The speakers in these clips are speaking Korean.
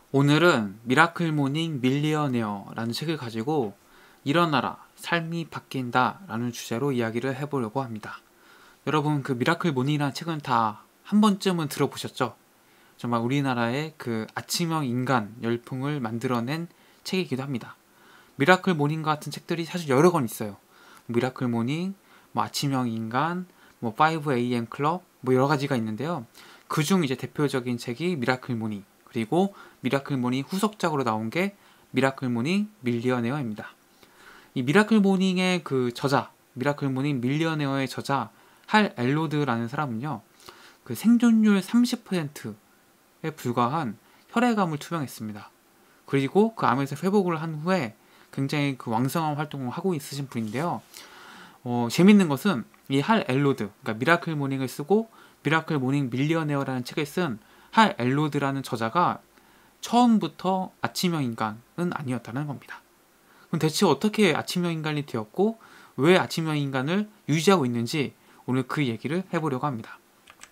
오늘은 미라클 모닝 밀리어네어라는 책을 가지고 일어나라, 삶이 바뀐다 라는 주제로 이야기를 해보려고 합니다. 여러분, 그 미라클 모닝이라는 책은 다 한 번쯤은 들어보셨죠? 정말 우리나라의 그 아침형 인간 열풍을 만들어낸 책이기도 합니다. 미라클 모닝 같은 책들이 사실 여러 권 있어요. 미라클 모닝, 아침형 인간, 5am 클럽, 여러 가지가 있는데요. 그중 이제 대표적인 책이 미라클 모닝, 그리고 미라클 모닝 후속작으로 나온 게 미라클 모닝 밀리어네어입니다. 이 미라클 모닝의 그 저자, 미라클 모닝 밀리어네어의 저자 할 엘로드라는 사람은요, 그 생존율 30%에 불과한 혈액암을 투병했습니다. 그리고 그 암에서 회복을 한 후에 굉장히 그 왕성한 활동을 하고 있으신 분인데요. 재밌는 것은 이 할 엘로드, 그러니까 미라클 모닝을 쓰고 미라클 모닝 밀리어네어라는 책을 쓴 할 엘로드라는 저자가 처음부터 아침형 인간은 아니었다는 겁니다. 그럼 대체 어떻게 아침형 인간이 되었고 왜 아침형 인간을 유지하고 있는지 오늘 그 얘기를 해보려고 합니다.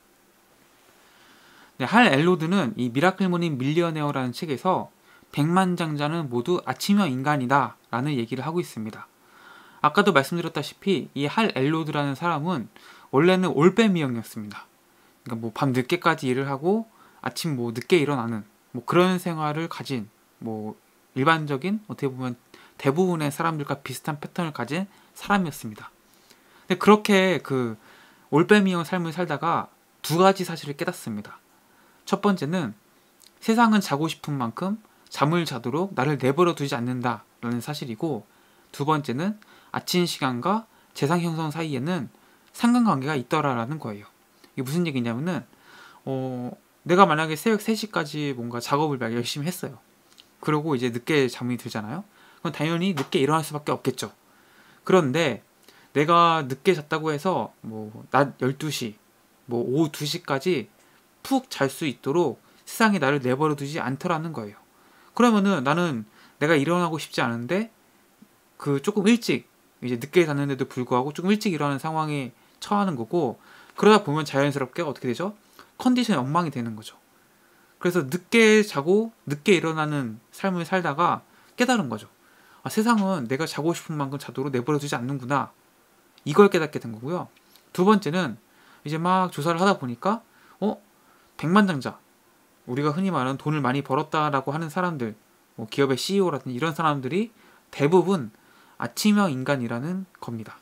네, 할 엘로드는 이 미라클 모닝 밀리어네어라는 책에서 백만장자는 모두 아침형 인간이다 라는 얘기를 하고 있습니다. 아까도 말씀드렸다시피 이 할 엘로드라는 사람은 원래는 올빼미형이었습니다. 그러니까 밤 늦게까지 일을 하고 아침 늦게 일어나는 그런 생활을 가진 일반적인 어떻게 보면 대부분의 사람들과 비슷한 패턴을 가진 사람이었습니다. 근데 그렇게 그 올빼미형 삶을 살다가 두 가지 사실을 깨닫습니다. 첫 번째는 세상은 자고 싶은 만큼 잠을 자도록 나를 내버려 두지 않는다라는 사실이고, 두 번째는 아침 시간과 재상 형성 사이에는 상관관계가 있더라라는 거예요. 이게 무슨 얘기냐면은 내가 만약에 새벽 3시까지 뭔가 작업을 열심히 했어요. 그러고 이제 늦게 잠이 들잖아요. 그럼 당연히 늦게 일어날 수밖에 없겠죠. 그런데 내가 늦게 잤다고 해서 낮 12시, 오후 2시까지 푹 잘 수 있도록 세상이 나를 내버려 두지 않더라는 거예요. 그러면은 나는 내가 일어나고 싶지 않은데 그 조금 일찍 이제 늦게 잤는데도 불구하고 조금 일찍 일어나는 상황에 처하는 거고, 그러다 보면 자연스럽게 어떻게 되죠? 컨디션이 엉망이 되는 거죠. 그래서 늦게 자고 늦게 일어나는 삶을 살다가 깨달은 거죠. 세상은 내가 자고 싶은 만큼 자도록 내버려 두지 않는구나. 이걸 깨닫게 된 거고요. 두 번째는 이제 막 조사를 하다 보니까 백만장자, 우리가 흔히 말하는 돈을 많이 벌었다라고 하는 사람들, 기업의 CEO라든지 이런 사람들이 대부분 아침형 인간이라는 겁니다.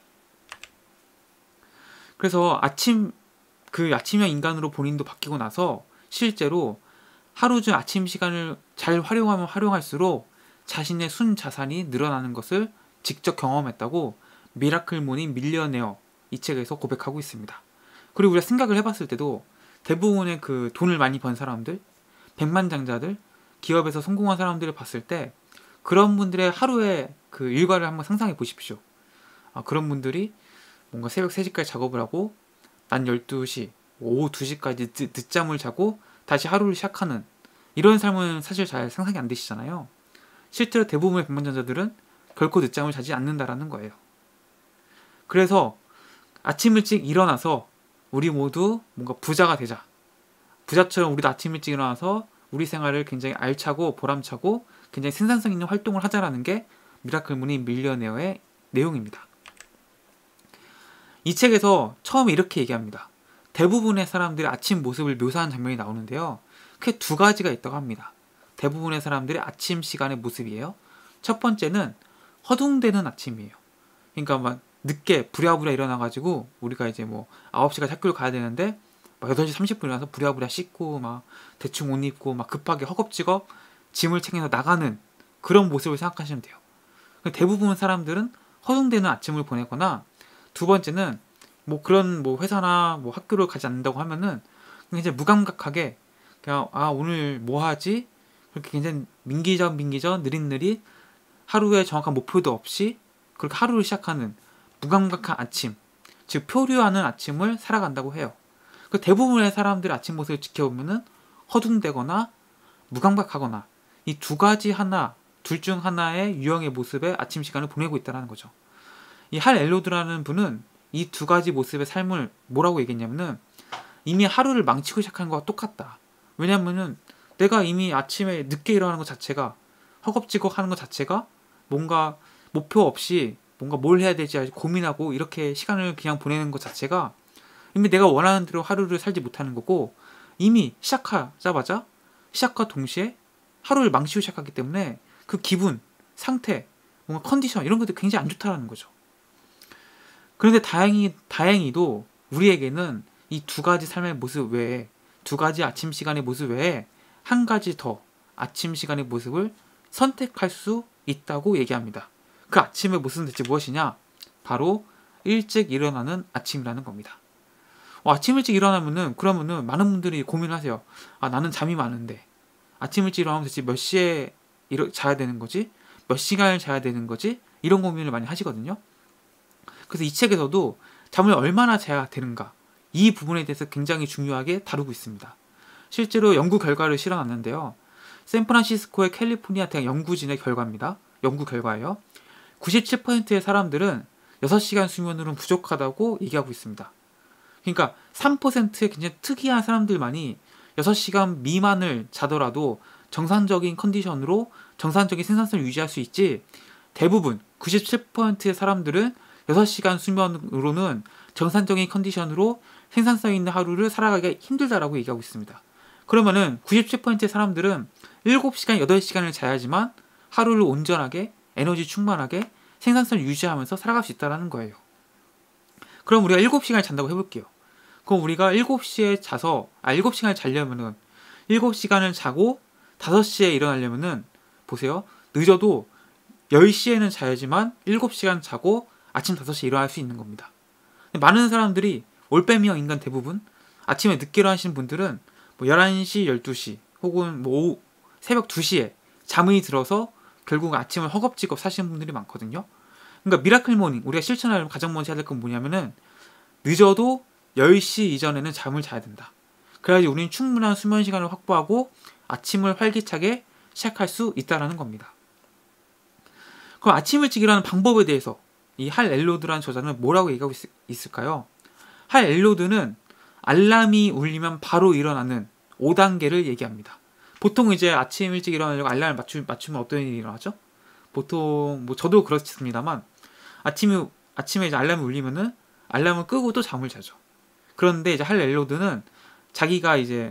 그래서 아침형 인간으로 본인도 바뀌고 나서 실제로 하루 중 아침 시간을 잘 활용하면 활용할수록 자신의 순자산이 늘어나는 것을 직접 경험했다고 미라클 모닝 밀리어네어 이 책에서 고백하고 있습니다. 그리고 우리가 생각을 해봤을 때도 대부분의 그 돈을 많이 번 사람들, 백만장자들, 기업에서 성공한 사람들을 봤을 때 그런 분들의 하루의 그 일과를 한번 상상해 보십시오. 그런 분들이 뭔가 새벽 3시까지 작업을 하고 낮 12시, 오후 2시까지 늦잠을 자고 다시 하루를 시작하는 이런 삶은 사실 잘 상상이 안 되시잖아요. 실제로 대부분의 백만장자들은 결코 늦잠을 자지 않는다라는 거예요. 그래서 아침 일찍 일어나서 우리 모두 뭔가 부자가 되자. 부자처럼 우리도 아침 일찍 일어나서 우리 생활을 굉장히 알차고 보람차고 굉장히 생산성 있는 활동을 하자라는 게 미라클 모닝 밀리어네어의 내용입니다. 이 책에서 처음에 이렇게 얘기합니다. 대부분의 사람들의 아침 모습을 묘사한 장면이 나오는데요. 크게 두 가지가 있다고 합니다. 대부분의 사람들의 아침 시간의 모습이에요. 첫 번째는 허둥대는 아침이에요. 그러니까 막 늦게 부랴부랴 일어나가지고 우리가 이제 9시까지 학교를 가야 되는데 8시 30분 일어나서 부랴부랴 씻고 막 대충 옷 입고 막 급하게 허겁지겁 짐을 챙겨서 나가는 그런 모습을 생각하시면 돼요. 대부분 사람들은 허둥대는 아침을 보내거나, 두 번째는 그런 회사나 학교를 가지 않는다고 하면은 굉장히 무감각하게 그냥 오늘 뭐 하지? 그렇게 굉장히 민기적 느릿느릿 하루에 정확한 목표도 없이 그렇게 하루를 시작하는 무감각한 아침, 즉 표류하는 아침을 살아간다고 해요. 그 대부분의 사람들의 아침 모습을 지켜보면은 허둥대거나 무감각하거나 이 두 가지 둘 중 하나의 유형의 모습의 아침 시간을 보내고 있다는 거죠. 이 할 엘로드라는 분은 이 두 가지 모습의 삶을 뭐라고 얘기했냐면은 이미 하루를 망치고 시작한 거와 똑같다. 왜냐면은 내가 이미 아침에 늦게 일어나는 것 자체가, 허겁지겁 하는 것 자체가 뭔가 목표 없이 뭔가 뭘 해야 될지 고민하고 이렇게 시간을 그냥 보내는 것 자체가 이미 내가 원하는 대로 하루를 살지 못하는 거고, 이미 시작하자마자 시작과 동시에 하루를 망치고 시작하기 때문에 그 기분, 상태, 뭔가 컨디션 이런 것들이 굉장히 안 좋다라는 거죠. 그런데 다행히도 우리에게는 이 두 가지 삶의 모습 외에, 두 가지 아침 시간의 모습 외에 한 가지 더 아침 시간의 모습을 선택할 수 있다고 얘기합니다. 그 아침의 모습은 대체 무엇이냐? 바로 일찍 일어나는 아침이라는 겁니다. 아침 일찍 일어나면은, 그러면은 많은 분들이 고민을 하세요. 나는 잠이 많은데 아침 일찍 일어나면 대체 몇 시에 자야 되는 거지? 몇 시간을 자야 되는 거지? 이런 고민을 많이 하시거든요. 그래서 이 책에서도 잠을 얼마나 자야 되는가, 이 부분에 대해서 굉장히 중요하게 다루고 있습니다. 실제로 연구 결과를 실어놨는데요. 샌프란시스코의 캘리포니아 대학 연구진의 연구 결과예요. 97%의 사람들은 6시간 수면으로는 부족하다고 얘기하고 있습니다. 그러니까 3%의 굉장히 특이한 사람들만이 6시간 미만을 자더라도 정상적인 컨디션으로 정상적인 생산성을 유지할 수 있지, 대부분 97%의 사람들은 6시간 수면으로는 정상적인 컨디션으로 생산성 있는 하루를 살아가기가 힘들다라고 얘기하고 있습니다. 그러면은 97%의 사람들은 7시간, 8시간을 자야지만 하루를 온전하게, 에너지 충만하게 생산성을 유지하면서 살아갈 수 있다는 거예요. 그럼 우리가 7시간을 잔다고 해볼게요. 그럼 우리가 7시간을 자려면은 7시간을 자고 5시에 일어나려면은, 보세요. 늦어도 10시에는 자야지만 7시간 자고 아침 5시에 일어날 수 있는 겁니다. 많은 사람들이, 올빼미형 인간 대부분 아침에 늦게 일어나시는 분들은 11시, 12시 혹은 오후 새벽 2시에 잠이 들어서 결국 아침을 허겁지겁 사시는 분들이 많거든요. 그러니까 미라클 모닝, 우리가 실천하려면 가장 먼저 해야 될 건 뭐냐면은, 늦어도 10시 이전에는 잠을 자야 된다. 그래야지 우리는 충분한 수면 시간을 확보하고 아침을 활기차게 시작할 수 있다는 겁니다. 그럼 아침 일찍 일어나는 방법에 대해서 이 할 엘로드라는 저자는 뭐라고 얘기하고 있을까요? 할 엘로드는 알람이 울리면 바로 일어나는 5단계를 얘기합니다. 보통 이제 아침 일찍 일어나려고 알람을 맞추면 어떤 일이 일어나죠? 보통 저도 그렇습니다만, 아침에 이제 알람이 울리면은 알람을 끄고 또 잠을 자죠. 그런데 이제 할 엘로드는 자기가 이제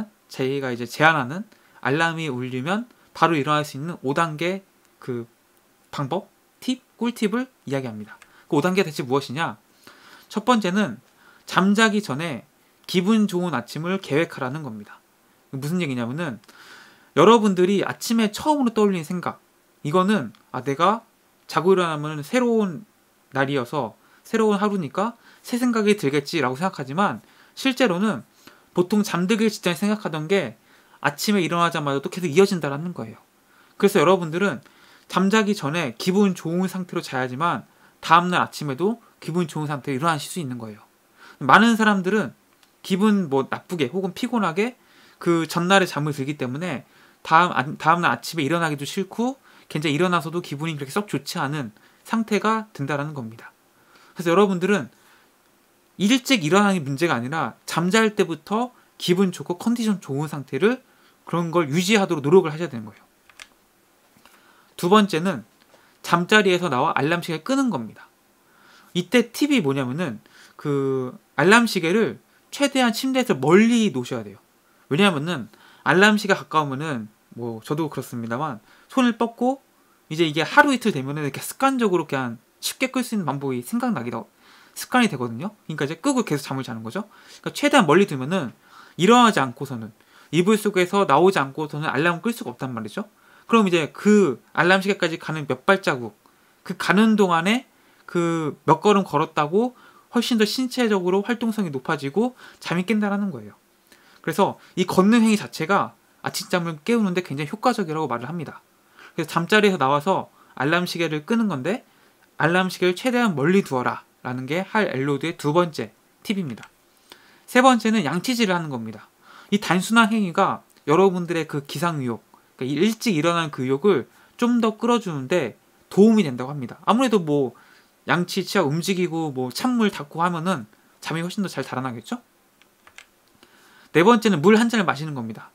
제안하는 알람이 울리면 바로 일어날 수 있는 5단계 그 방법, 꿀팁을 이야기합니다. 그 5단계 대체 무엇이냐? 첫 번째는 잠자기 전에 기분 좋은 아침을 계획하라는 겁니다. 무슨 얘기냐면은, 여러분들이 아침에 처음으로 떠올리는 생각, 이거는 내가 자고 일어나면 새로운 날이어서 새로운 하루니까 새 생각이 들겠지라고 생각하지만, 실제로는 보통 잠들기 직전에 생각하던 게 아침에 일어나자마자도 계속 이어진다는 거예요. 그래서 여러분들은 잠자기 전에 기분 좋은 상태로 자야지만 다음날 아침에도 기분 좋은 상태로 일어나실 수 있는 거예요. 많은 사람들은 기분 나쁘게 혹은 피곤하게 그 전날에 잠을 들기 때문에 다음날 아침에 일어나기도 싫고 굉장히 일어나서도 기분이 그렇게 썩 좋지 않은 상태가 든다는 겁니다. 그래서 여러분들은 일찍 일어나는 게 문제가 아니라 잠잘 때부터 기분 좋고 컨디션 좋은 상태를, 그런 걸 유지하도록 노력을 하셔야 되는 거예요. 두 번째는 잠자리에서 나와 알람 시계를 끄는 겁니다. 이때 팁이 뭐냐면은, 그 알람 시계를 최대한 침대에서 멀리 놓으셔야 돼요. 왜냐하면은 알람 시계가 가까우면은, 저도 그렇습니다만, 손을 뻗고 이제 이게 하루 이틀 되면은 이렇게 습관적으로 그냥 쉽게 끌 수 있는 방법이 습관이 되거든요. 그러니까 이제 끄고 계속 잠을 자는 거죠. 그러니까 최대한 멀리 두면은 일어나지 않고서는, 이불 속에서 나오지 않고서는 알람을 끌 수가 없단 말이죠. 그럼 이제 그 알람 시계까지 가는 몇 발자국, 그 가는 동안에 그 몇 걸음 걸었다고 훨씬 더 신체적으로 활동성이 높아지고 잠이 깬다라는 거예요. 그래서 이 걷는 행위 자체가 아침잠을 깨우는데 굉장히 효과적이라고 말을 합니다. 그래서 잠자리에서 나와서 알람 시계를 끄는 건데, 알람 시계를 최대한 멀리 두어라 라는 게 할 엘로드의 두 번째 팁입니다. 세 번째는 양치질을 하는 겁니다. 이 단순한 행위가 여러분들의 그 기상의욕, 그러니까 일찍 일어나는 그 의욕을 좀 더 끌어주는데 도움이 된다고 합니다. 아무래도 양치, 치아 움직이고 찬물 닦고 하면은 잠이 훨씬 더 잘 달아나겠죠? 네 번째는 물 한 잔을 마시는 겁니다.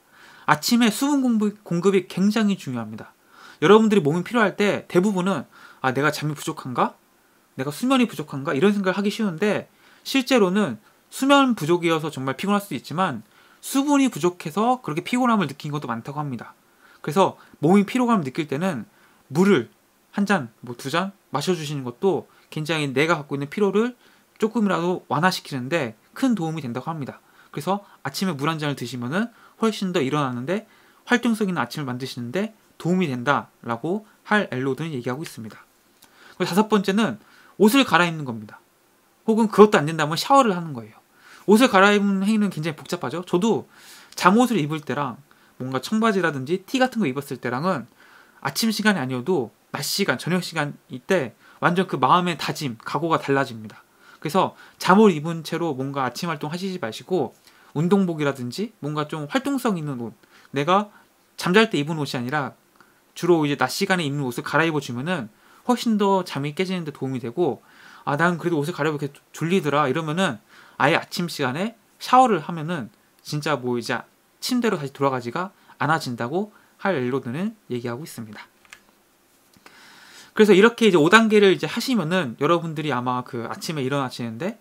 아침에 수분 공급이 굉장히 중요합니다. 여러분들이 몸이 필요할 때 대부분은 내가 잠이 부족한가? 내가 수면이 부족한가? 이런 생각을 하기 쉬운데 실제로는 수면 부족이어서 정말 피곤할 수도 있지만 수분이 부족해서 그렇게 피곤함을 느낀 것도 많다고 합니다. 그래서 몸이 피로감을 느낄 때는 물을 한 잔, 뭐 두 잔 마셔주시는 것도 굉장히 내가 갖고 있는 피로를 조금이라도 완화시키는데 큰 도움이 된다고 합니다. 그래서 아침에 물 한 잔을 드시면은 훨씬 더 일어나는데 활동성 있는 아침을 만드시는데 도움이 된다라고 할 엘로드는 얘기하고 있습니다. 그리고 5번째는 옷을 갈아입는 겁니다. 혹은 그것도 안 된다면 샤워를 하는 거예요. 옷을 갈아입는 행위는 굉장히 복잡하죠. 저도 잠옷을 입을 때랑 뭔가 청바지라든지 티 같은 거 입었을 때랑은 아침 시간이 아니어도 낮 시간, 저녁 시간 이때 완전 그 마음의 다짐, 각오가 달라집니다. 그래서 잠옷 입은 채로 뭔가 아침 활동 하시지 마시고 운동복이라든지 뭔가 좀 활동성 있는 옷, 내가 잠잘 때 입은 옷이 아니라 주로 이제 낮 시간에 입는 옷을 갈아입어 주면은 훨씬 더 잠이 깨지는 데 도움이 되고, 난 그래도 옷을 갈아입어 이렇게 졸리더라 이러면은 아예 아침 시간에 샤워를 하면은 진짜 뭐 이제 침대로 다시 돌아가지가 않아진다고 할 엘로드는 얘기하고 있습니다. 그래서 이렇게 이제 5단계를 이제 하시면은 여러분들이 아마 그 아침에 일어나시는데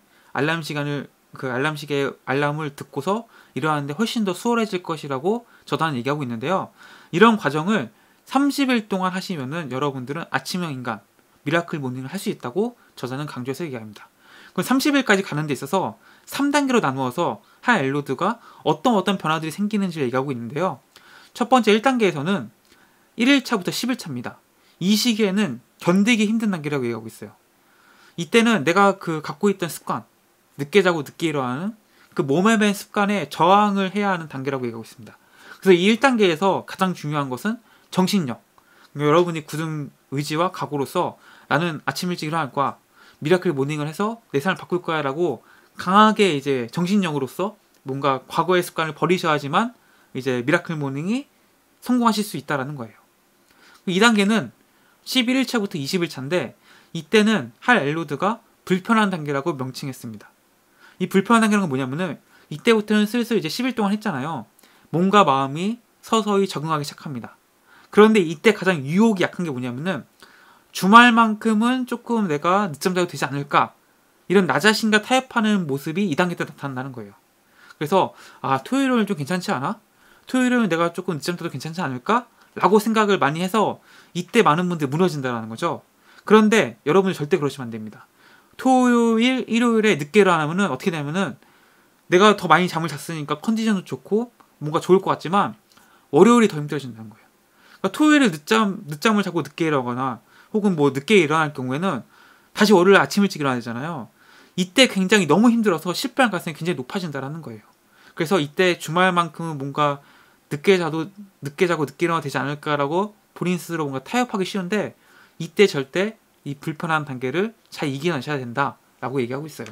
알람시계에 알람을 듣고서 일어나는데 훨씬 더 수월해질 것이라고 저단은 얘기하고 있는데요. 이런 과정을 30일 동안 하시면은 여러분들은 아침형 인간, 미라클 모닝을 할 수 있다고 저자는 강조해서 얘기합니다. 그럼 30일까지 가는 데 있어서 3단계로 나누어서 할 엘로드가 어떤 변화들이 생기는지를 얘기하고 있는데요. 첫 번째 1단계에서는 1일차부터 10일차입니다. 이 시기에는 견디기 힘든 단계라고 얘기하고 있어요. 이때는 내가 갖고 있던 습관, 늦게 자고 늦게 일어나는 그 몸에 밴 습관에 저항을 해야 하는 단계라고 얘기하고 있습니다. 그래서 이 1단계에서 가장 중요한 것은 정신력. 그러니까 여러분이 굳은 의지와 각오로서 나는 아침 일찍 일어날 거야, 미라클 모닝을 해서 내 삶을 바꿀 거야 라고 강하게 이제 정신력으로서 뭔가 과거의 습관을 버리셔야지만 이제 미라클 모닝이 성공하실 수 있다라는 거예요. 2단계는 11일차부터 20일차인데 이때는 할 엘로드가 불편한 단계라고 명칭했습니다. 이 불편한 단계는 뭐냐면은 이때부터는 슬슬 이제 10일 동안 했잖아요. 몸과 마음이 서서히 적응하기 시작합니다. 그런데 이때 가장 유혹이 약한 게 뭐냐면은 주말만큼은 조금 내가 늦잠 자도 되지 않을까, 이런 나 자신과 타협하는 모습이 2단계 때 나타난다는 거예요. 그래서 토요일은 좀 괜찮지 않아? 토요일은 내가 조금 늦잠 자도 괜찮지 않을까? 라고 생각을 많이 해서 이때 많은 분들이 무너진다는 거죠. 그런데 여러분이 절대 그러시면 안 됩니다. 토요일, 일요일에 늦게 일어나면은 어떻게 되냐면은 내가 더 많이 잠을 잤으니까 컨디션도 좋고 뭔가 좋을 것 같지만 월요일이 더 힘들어진다는 거예요. 그러니까 토요일에 늦잠을 자고 늦게 일어나거나 혹은 뭐 늦게 일어날 경우에는 다시 월요일 아침 일찍 일어나야 되잖아요. 이때 굉장히 너무 힘들어서 실패할 가능성이 굉장히 높아진다는 거예요. 그래서 이때 주말만큼은 뭔가 늦게 자고 늦게 일어나도 되지 않을까라고 본인 스스로 뭔가 타협하기 쉬운데 이때 절대 이 불편한 단계를 잘 이겨내셔야 된다라고 얘기하고 있어요.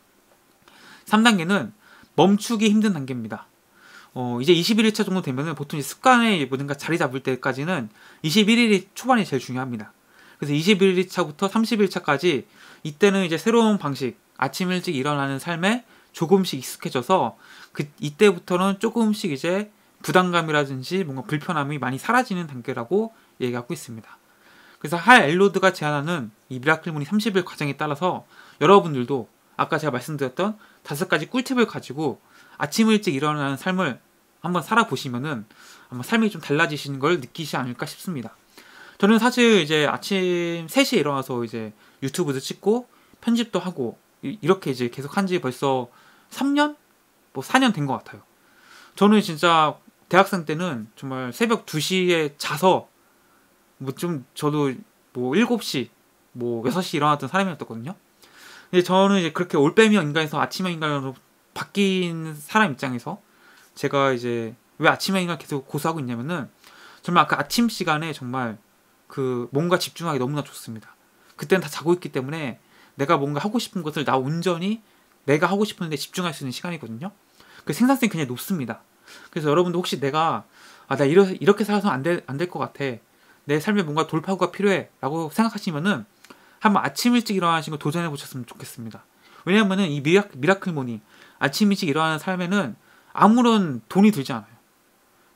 3단계는 멈추기 힘든 단계입니다. 이제 21일차 정도 되면은 보통 습관에 뭔가 자리 잡을 때까지는 21일이 초반이 제일 중요합니다. 그래서 21일차부터 30일차까지 이때는 이제 새로운 방식, 아침 일찍 일어나는 삶에 조금씩 익숙해져서 이때부터는 조금씩 이제 부담감이라든지 뭔가 불편함이 많이 사라지는 단계라고 얘기하고 있습니다. 그래서 할 엘로드가 제안하는 이 미라클 모닝 30일 과정에 따라서 여러분들도 아까 제가 말씀드렸던 5가지 꿀팁을 가지고 아침 일찍 일어나는 삶을 한번 살아보시면은 아마 삶이 좀 달라지시는 걸 느끼지 않을까 싶습니다. 저는 사실 이제 아침 3시에 일어나서 이제 유튜브도 찍고 편집도 하고 이렇게 이제 계속 한지 벌써 3년? 뭐 4년 된 것 같아요. 저는 진짜 대학생 때는 정말 새벽 2시에 자서 저도 7시, 6시 일어났던 사람이었거든요. 근데 저는 이제 그렇게 올빼미형 인간에서 아침형 인간으로 바뀐 사람 입장에서 제가 이제 왜 아침형 인간을 계속 고수하고 있냐면은 정말 그 아침 시간에 정말 뭔가 집중하기 너무나 좋습니다. 그때는 다 자고 있기 때문에 내가 뭔가 하고 싶은 것을 나 온전히 내가 하고 싶은데 집중할 수 있는 시간이거든요. 그 생산성이 굉장히 높습니다. 그래서 여러분도 혹시 내가 나 이렇게 살아서 안 될 것 같아, 내 삶에 뭔가 돌파구가 필요해 라고 생각하시면은 한번 아침 일찍 일어나시는 거 도전해 보셨으면 좋겠습니다. 왜냐면은 이 미라클 모닝 아침 일찍 일어나는 삶에는 아무런 돈이 들지 않아요.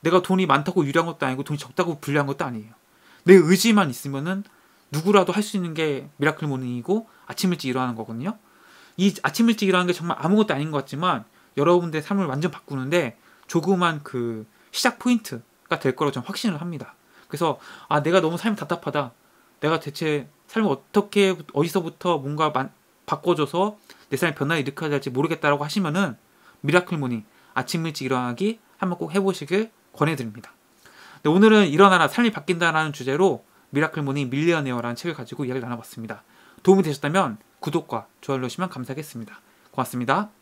내가 돈이 많다고 유리한 것도 아니고 돈이 적다고 불리한 것도 아니에요. 내 의지만 있으면은 누구라도 할 수 있는 게 미라클 모닝이고 아침 일찍 일어나는 거거든요. 이 아침 일찍 일어나는 게 정말 아무것도 아닌 것 같지만 여러분들의 삶을 완전 바꾸는데 조그만 그 시작 포인트가 될 거라고 저는 확신을 합니다. 그래서 내가 너무 삶이 답답하다. 내가 대체 삶을 어떻게 어디서부터 뭔가 바꿔줘서 내 삶에 변화를 일으켜야 될지 모르겠다라고 하시면은 미라클 모닝 아침 일찍 일어나기 한번 꼭 해보시길 권해드립니다. 네, 오늘은 일어나라 삶이 바뀐다라는 주제로 미라클 모닝 밀리어네어라는 책을 가지고 이야기를 나눠봤습니다. 도움이 되셨다면 구독과 좋아요 누르시면 감사하겠습니다. 고맙습니다.